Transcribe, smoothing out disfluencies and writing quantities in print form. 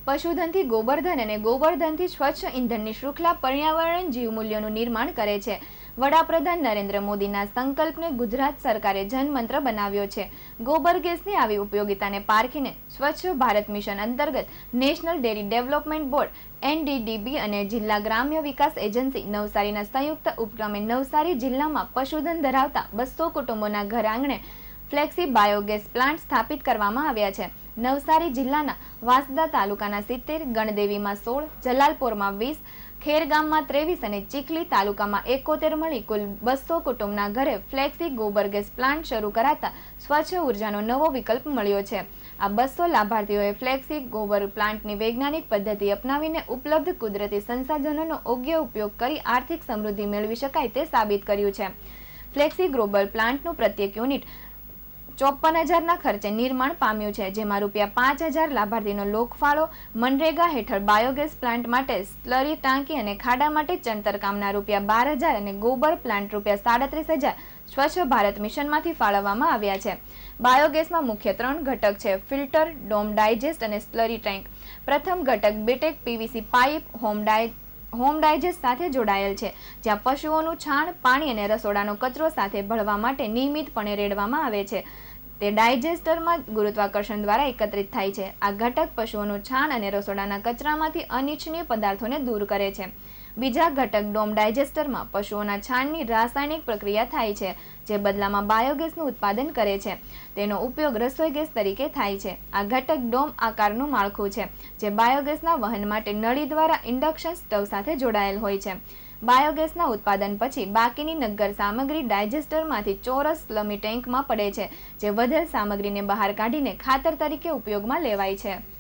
પશુધનથી ગોબરધન અને ગોબરધનથી સ્વચ્છ ઇંધણની શૃંખલા પર્યાવરણ જીવમૂલ્યોનું નિર્માણ કરે છે। વડાપ્રધાન નરેન્દ્ર મોદીના સંકલ્પને ગુજરાત સરકારે જનમંત્ર બનાવ્યો છે। ગોબર ગેસની આવી ઉપયોગિતાને પારખીને સ્વચ્છ ભારત મિશન અંતર્ગત national dairy development board NDDB અને જિલ્લા ગ્રામ્ય વિકાસ એજન્સી નવસારીના સંયુક્ત ઉપક્રમે નવસારી જિલ્લામાં પશુધન ધરાવતા 200 કુટુંબોના ઘર આંગણે ફ્લેક્સી બાયોગેસ પ્લાન્ટ સ્થાપિત કરવામાં આવ્યા છે। નવસારી જિલ્લાના વાંસદા તાલુકાના 70, ગણદેવીમાં 16, જલાલપોરમાં 20, ખેરગામમાં 23 અને ચીખલી તાલુકામાં 71 મળી કુલ 200 કુટુંબના ઘરે ફ્લેક્સી ગોબર ગેસ પ્લાન્ટ શરૂ કરાતા સ્વચ્છ ઉર્જાનો નવો વિકલ્પ મળ્યો છે। આ 200 લાભાર્થીઓએ ફ્લેક્સી ગોબર પ્લાન્ટની વૈજ્ઞાનિક પદ્ધતિ અપનાવીને ઉપલબ્ધ કુદરતી સંસાધનોનો યોગ્ય ઉપયોગ કરી આર્થિક સમૃદ્ધિ મેળવી શકાય તે સાબિત કર્યું છે। ફ્લેક્સી ગોબર પ્લાન્ટનું પ્રત્યેક યુનિટ 54,000ના ખર્ચે નિર્માણ પામ્યું છે, જેમાં ₹5,000 લાભાર્થીનો લોકફાળો, મનરેગા હેઠળ બાયોગેસ પ્લાન્ટ માટે સ્લરી ટાંકી અને ખાડા માટે ચણતર કામના ₹12,000 અને ગોબર પ્લાન્ટ ₹37,000 સ્વચ્છ ભારત મિશનમાંથી ફાળવવામાં આવ્યા છે। બાયોગેસમાં મુખ્ય 3 ઘટક છે: ફિલ્ટર, ડોમ ડાયજેસ્ટ અને સ્લરી ટેન્ક। પ્રથમ ઘટક બેટેક PVC પાઇપ હોમ ડાયજેસ્ટ સાથે જોડાયેલ છે, જ્યાં પશુઓનું છાણ, પાણી અને રસોડાનો કચરો સાથે ભળવા માટે નિયમિતપણે રેડવામાં આવે છે। તે ડાયજેસ્ટરમાં ગુરુત્વાકર્ષણ દ્વારા એકત્રિત થાય છે। આ ઘટક પશુઓનું છાણ અને રસોડાના કચરામાંથી અનિચ્છનીય પદાર્થોને દૂર કરે છે। બીજા ઘટક ડોમ ડાયજેસ્ટરમાં પશુઓના છાણની રાસાયણિક પ્રક્રિયા થાય છે, જે બદલામાં બાયોગેસનું ઉત્પાદન કરે છે। તેનો ઉપયોગ રસોઈ ગેસ તરીકે થાય છે। આ ઘટક ડોમ આકારનું માળખું છે, જે બાયોગેસના વહન માટે નળી દ્વારા ઇન્ડક્શન સ્ટવ સાથે જોડાયેલ હોય છે। બાયોગેસના ઉત્પાદન પછી બાકીની નક્કર સામગ્રી ડાયજેસ્ટરમાંથી ચોરસ સ્લમી ટેન્કમાં પડે છે, જે વધેલ સામગ્રીને બહાર કાઢીને ખાતર તરીકે ઉપયોગમાં લેવાય છે।